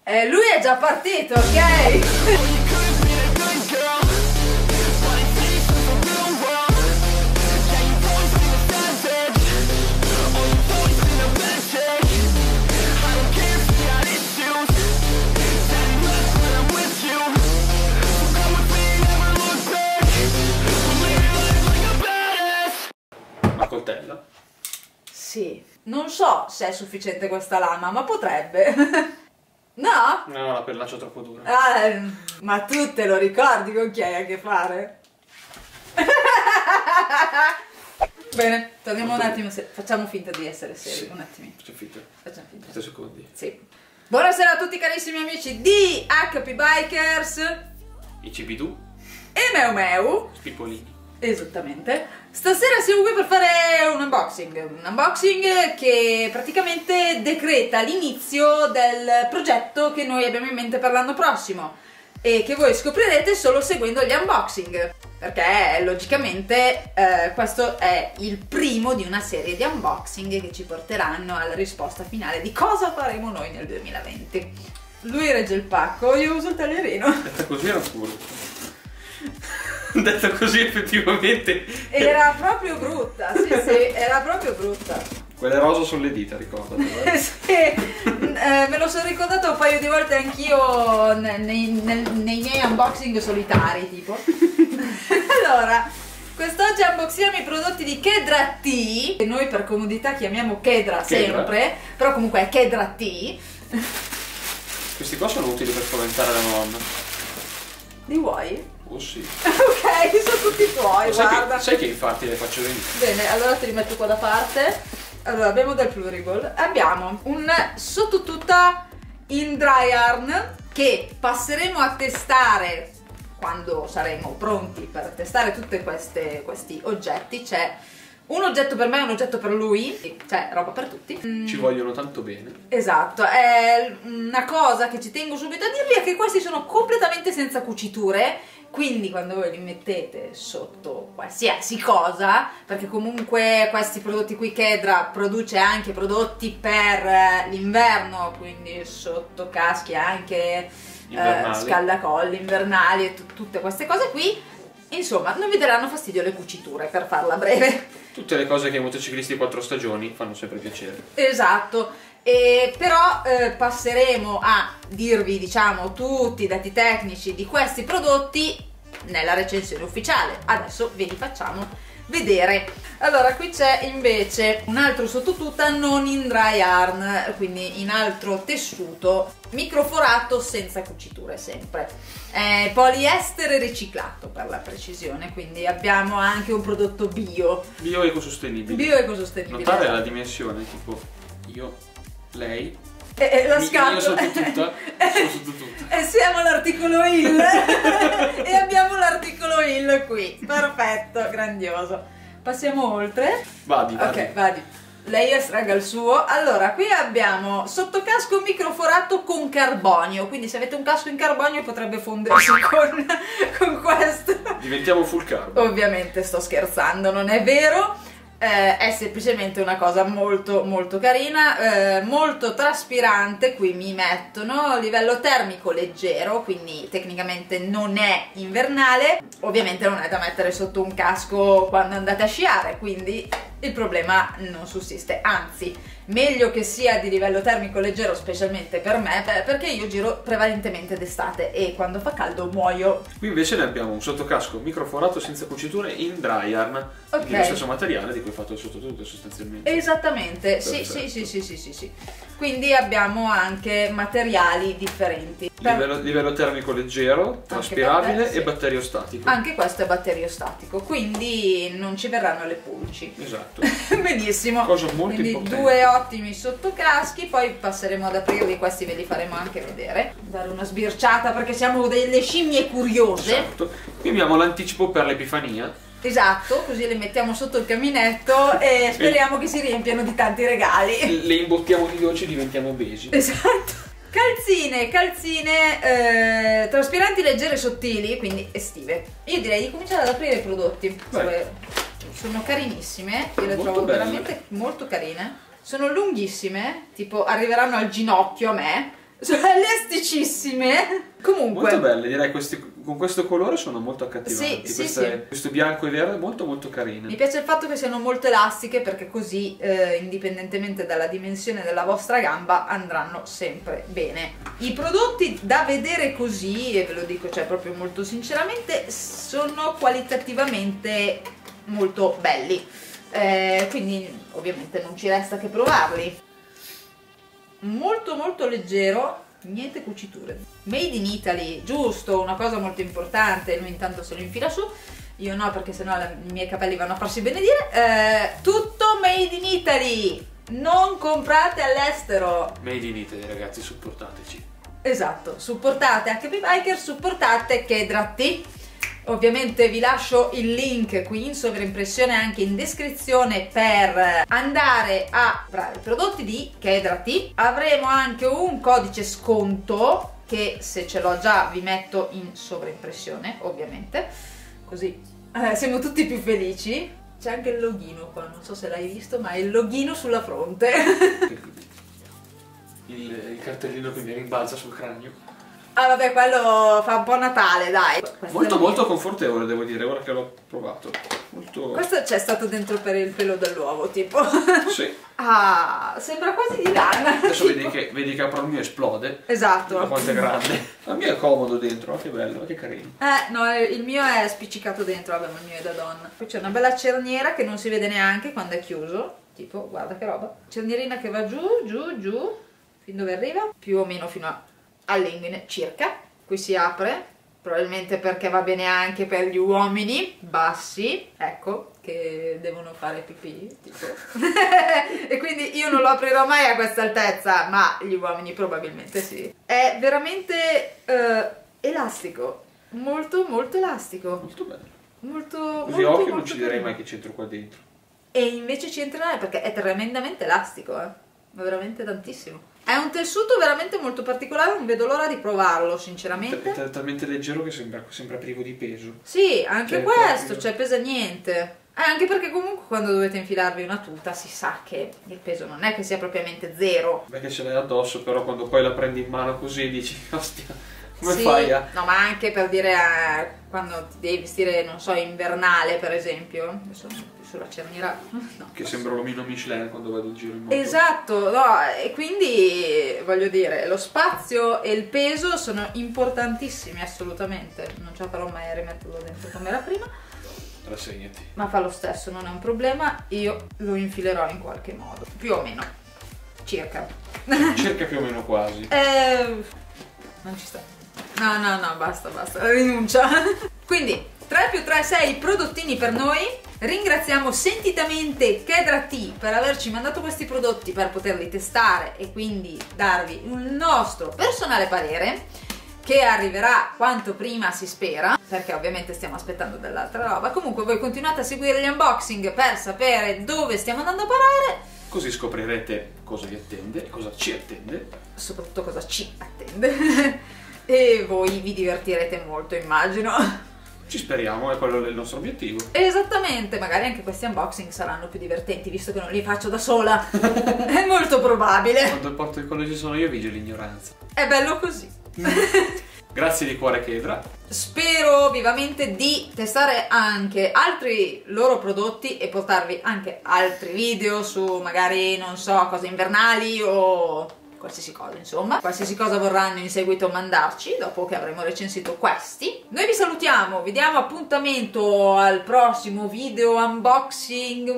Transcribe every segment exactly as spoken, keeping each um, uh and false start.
Eh, lui è già partito, ok? Una coltella? Sì. Non so se è sufficiente questa lama, ma potrebbe. No? No, la pellaccia è troppo dura. Ah, ma tu te lo ricordi con chi hai a che fare? Bene, torniamo un attimo, se... facciamo finta di essere seri, Sì. un attimo. Facciamo finta. Facciamo finta. tre secondi. Sì. Buonasera a tutti carissimi amici di H P Bikers I Cibidù, e Meu Meu. Spipolini. Esattamente. Stasera siamo qui per fare un unboxing, un unboxing che praticamente decreta l'inizio del progetto che noi abbiamo in mente per l'anno prossimo e che voi scoprirete solo seguendo gli unboxing, perché logicamente eh, questo è il primo di una serie di unboxing che ci porteranno alla risposta finale di cosa faremo noi nel duemilaventi. Lui regge il pacco, io uso il taglierino. Detta così era pure. Detto così effettivamente Era proprio brutta, sì sì, era proprio brutta. quelle rosa sono le dita, ricordati. Eh? Sì, eh, me lo sono ricordato un paio di volte anch'io nei, nei, nei miei unboxing solitari, tipo. Allora, quest'oggi unboxiamo i prodotti di Kedra T, che noi per comodità chiamiamo Kedra, Kedra. sempre, però comunque è Kedra T. Questi qua sono utili per spaventare la nonna. Li vuoi? Oh sì. Ok, sono tutti tuoi, sai, guarda. che, sai che infatti le faccio venire? Bene, allora te li metto qua da parte. Allora, abbiamo del Pluriball. Abbiamo un sottotuta in dry yarn che passeremo a testare quando saremo pronti per testare tutti questi oggetti. C'è un oggetto per me e un oggetto per lui, cioè roba per tutti. Ci vogliono tanto bene. Esatto, è una cosa che ci tengo subito a dirvi è che questi sono completamente senza cuciture, quindi quando voi li mettete sotto qualsiasi cosa, perché comunque questi prodotti qui Kedra produce anche prodotti per l'inverno, quindi sotto caschi anche eh, scaldacolli invernali e tutte queste cose qui, insomma non vi daranno fastidio le cuciture, per farla breve. Tutte le cose che i motociclisti di quattro stagioni fanno sempre piacere. Esatto, e però eh, passeremo a dirvi, diciamo, tutti i dati tecnici di questi prodotti nella recensione ufficiale. Adesso ve li facciamo vedere. Allora, qui c'è invece un altro sottotuta non in dry yarn, quindi in altro tessuto, microforato senza cuciture sempre. È poliestere riciclato per la precisione, quindi abbiamo anche un prodotto bio. Bio ecosostenibile. Bio ecosostenibile. Notare la dimensione, tipo io, lei, e, e la mi, scatola. io sottotuta, sono sottotuta. E siamo l'articolo il e abbiamo l'articolo il qui. Perfetto, grandioso. Passiamo oltre. Vadi, vadi. Ok, vadi. Lei estragga il suo. Allora, qui abbiamo sottocasco microforato con carbonio, quindi se avete un casco in carbonio potrebbe fondersi con, con questo. Diventiamo full carb. Ovviamente sto scherzando, non è vero. Eh, è semplicemente una cosa molto molto carina, eh, molto traspirante. Qui mi mettono livello termico leggero, quindi tecnicamente non è invernale. Ovviamente non è da mettere sotto un casco quando andate a sciare, quindi il problema non sussiste, anzi meglio che sia di livello termico leggero, specialmente per me, perché io giro prevalentemente d'estate e quando fa caldo muoio. Qui invece ne abbiamo un sottocasco microforato senza cuciture in dry yarn, Ok. lo stesso materiale di cui è fatto il sottotutto sostanzialmente. Esattamente, sì, sì, sì, sì, sì, sì, sì. Quindi abbiamo anche materiali differenti. Per- Livello, livello termico leggero, traspirabile per te, sì. e batteriostatico. Anche questo è batteriostatico, quindi non ci verranno le pulci. Esatto. Benissimo. Cosa molto quindi importante. due ottimi sottocaschi, poi passeremo ad aprirli, questi ve li faremo anche vedere. Dare una sbirciata perché siamo delle scimmie curiose. Esatto. Qui abbiamo l'anticipo per l'Epifania. Esatto, così le mettiamo sotto il caminetto e speriamo che si riempiano di tanti regali. Le imbottiamo di dolce e diventiamo obesi. Esatto. Calzine, calzine eh, traspiranti leggere e sottili, quindi estive. Io direi di cominciare ad aprire i prodotti. Vai. Sono carinissime, io le Molto trovo belle. veramente molto carine. Sono lunghissime, tipo arriveranno al ginocchio a me, sono elasticissime. Comunque molto belle, direi questi, con questo colore sono molto accattivanti. Sì, Queste, sì, sì. Questo bianco e verde molto molto carine. Mi piace il fatto che siano molto elastiche, perché così eh, indipendentemente dalla dimensione della vostra gamba andranno sempre bene. I prodotti da vedere così, e ve lo dico cioè proprio molto sinceramente, sono qualitativamente molto belli, eh, quindi ovviamente non ci resta che provarli. Molto molto leggero, niente cuciture, made in Italy, giusto, una cosa molto importante. Lui intanto se lo infila su, io no, perché sennò la, i miei capelli vanno a farsi benedire. Eh, tutto made in Italy, non comprate all'estero. Made in Italy, ragazzi, supportateci. Esatto, supportate H P Biker, supportate Kedratti. Ovviamente vi lascio il link qui in sovraimpressione, anche in descrizione, per andare a comprare i prodotti di Kedratti. Avremo anche un codice sconto che, se ce l'ho già, vi metto in sovraimpressione, ovviamente, così eh, siamo tutti più felici. C'è anche il loghino qua, non so se l'hai visto, ma è il loghino sulla fronte. il, il cartellino che mi rimbalza sul cranio. Ah vabbè, quello fa un po' Natale, dai. Questo Molto molto confortevole, devo dire, ora che l'ho provato. Molto... Questo c'è stato dentro per il pelo dell'uovo, tipo. Sì. Ah, sembra quasi di lana. Adesso tipo. vedi che, vedi che apro il mio esplode. Esatto. Da quanto è grande. Il mio è comodo dentro, oh, che bello, che carino. Eh, no, il mio è spiccicato dentro, vabbè, ma il mio è da donna. Poi c'è una bella cerniera che non si vede neanche quando è chiuso. Tipo, guarda che roba. Cernierina che va giù, giù, giù. Fin dove arriva? Più o meno fino a... all'inguine circa. Qui si apre, probabilmente perché va bene anche per gli uomini bassi, ecco, che devono fare pipì, tipo. E quindi io non lo aprirò mai a questa altezza, ma gli uomini probabilmente sì. È veramente eh, elastico, molto molto elastico. Molto bello. Molto, Così molto, occhio non molto ci direi carino. mai che c'entro qua dentro. E invece ci entrerà perché è tremendamente elastico, eh. Ma veramente tantissimo. È un tessuto veramente molto particolare, non vedo l'ora di provarlo, sinceramente. È talmente leggero che sembra, sembra privo di peso. Sì, anche Cioè, questo, proprio... cioè pesa niente. Eh, anche perché comunque quando dovete infilarvi una tuta si sa che il peso non è che sia propriamente zero. Perché ce l'hai addosso, però quando poi la prendi in mano così dici, ostia, come sì, fai a... No, ma anche per dire eh, quando ti devi vestire, non so, invernale per esempio. Adesso più sulla cerniera. No. Che sembra l'omino Michelin quando vado in giro in moto. Esatto, no, e quindi voglio dire, lo spazio e il peso sono importantissimi assolutamente. Non ce la farò mai a rimetterlo dentro come era prima. Rassegnati. Ma fa lo stesso, non è un problema, io lo infilerò in qualche modo, più o meno, circa. Circa più o meno quasi. Eh, non ci sta. No, no, no, basta, basta, rinuncia. Quindi, tre più tre, sei prodottini per noi. Ringraziamo sentitamente Kedratti per averci mandato questi prodotti per poterli testare e quindi darvi il nostro personale parere, che arriverà quanto prima si spera, perché ovviamente stiamo aspettando dell'altra roba. Comunque voi continuate a seguire gli unboxing per sapere dove stiamo andando a parare. Così scoprirete cosa vi attende e cosa ci attende. Soprattutto cosa ci attende. E voi vi divertirete molto, immagino. Ci speriamo, è quello il nostro obiettivo. Esattamente, magari anche questi unboxing saranno più divertenti, visto che non li faccio da sola. È molto probabile. Quando porto il collo ci sono io, vige l'ignoranza. È bello così. Grazie di cuore Kedra. Spero vivamente di testare anche altri loro prodotti e portarvi anche altri video su magari, non so, cose invernali o qualsiasi cosa, insomma. Qualsiasi cosa vorranno in seguito mandarci dopo che avremo recensito questi. Noi vi salutiamo, vi diamo appuntamento al prossimo video unboxing,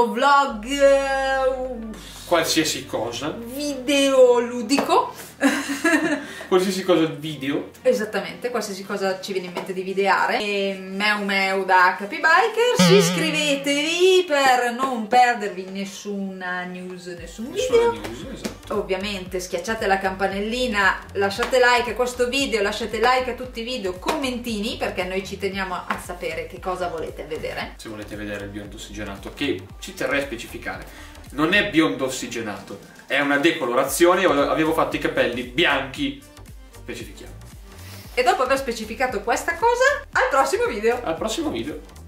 motovlog, Qualsiasi cosa. video ludico. Qualsiasi cosa video. Esattamente, qualsiasi cosa ci viene in mente di videare. E meu meu da H P Bikers, iscrivetevi per non perdervi nessuna news, nessun video. Nessuna news, esatto. Ovviamente schiacciate la campanellina, lasciate like a questo video, lasciate like a tutti i video, commentini, perché noi ci teniamo a sapere che cosa volete vedere. Se volete vedere il biondo ossigenato, che ci terrei a specificare, non è biondo ossigenato, è una decolorazione. Avevo fatto i capelli bianchi, specifichiamo. E dopo aver specificato questa cosa, al prossimo video! Al prossimo video.